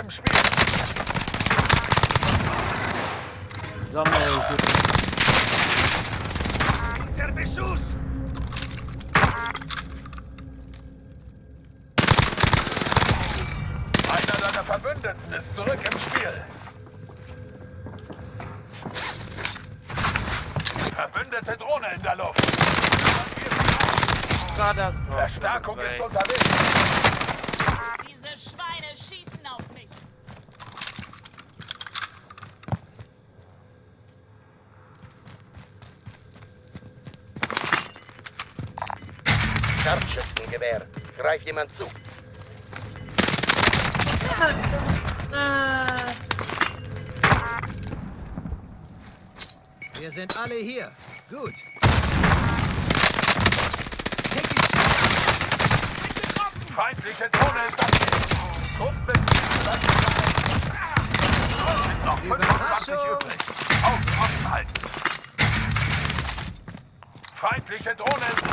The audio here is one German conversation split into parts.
im Spiel. Sammel. Der Beschuss! Einer deiner Verbündeten ist zurück im Spiel. Verbündete Drohne in der Luft. Verstärkung ist unterwegs. Diese Schweine schießen auf mich. Scharfschützengewehr. Greif jemand zu. Wir sind alle hier. Gut. Feindliche Drohne ist aktiv. Grundmitglieder sind noch 25 übrig. Augen offen halten. Feindliche Drohne ist...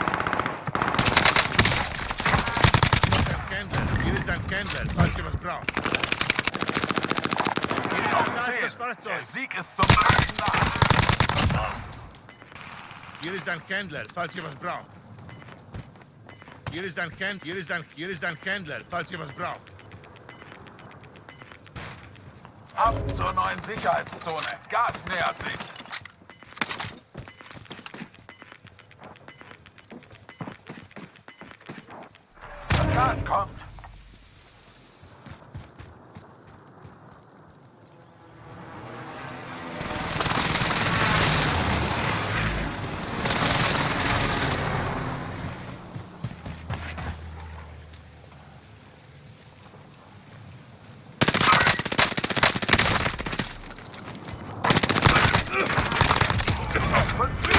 Hier ist ein Candle, falls ihr was braucht. Noch 10. Der Sieg ist zum Beispiel nah. Hier ist ein Candle, falls ihr was braucht. Hier ist ein Candle, falls ihr was braucht. Ab zur neuen Sicherheitszone. Gas nähert sich. Das Gas kommt. Fünf